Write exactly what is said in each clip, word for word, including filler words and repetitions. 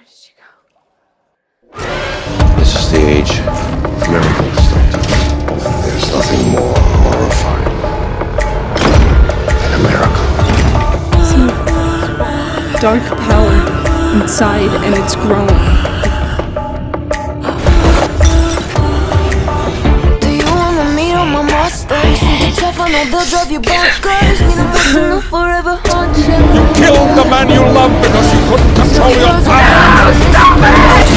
she go? This is the age of miracles. There's nothing more horrifying than a miracle. Some dark power inside, and it's growing. Do you wanna meet on my mustache? Think tough, I know they'll drive you bonkers. Need a person who'll forever haunt you. You killed the man you loved because you couldn't control your power! Stop it!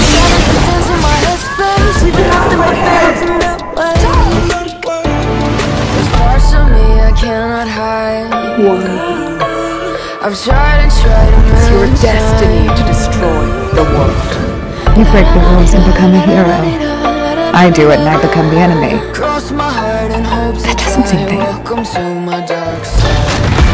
One. I've tried and tried to It's your destiny to destroy the world. You break the rules and become a hero. I do it and I become the enemy. That doesn't seem fair. Welcome to my dark side.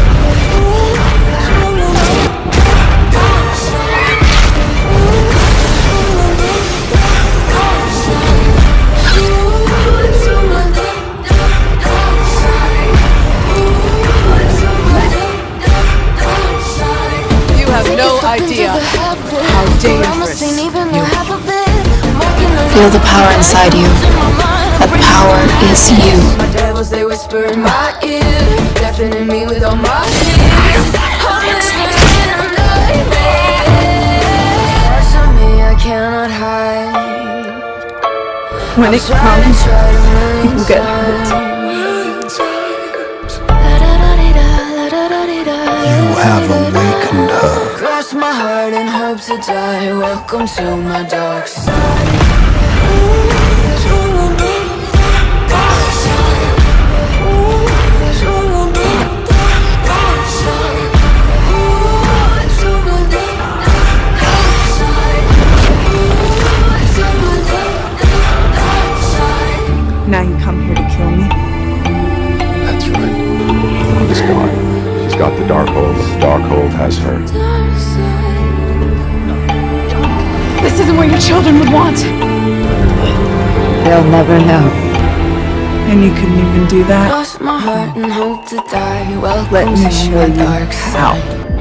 You have no idea how dangerous you are. Feel the power inside you. That power is you. My devils, they whisper in my ear, deafening me with all my fears. I'm living in a nightmare. Parts of me I cannot hide. When it comes, people get hurt. You have awakened her. Cross my heart and hope to die. Welcome to my dark side. Now you come here to kill me? That's right. Wanda's gone. She's got the Darkhold. The Darkhold has her. This isn't what your children would want. They'll never know. And you couldn't even do that? Cross my heart and hope to die. Let Welcome me to show my you dark how. side.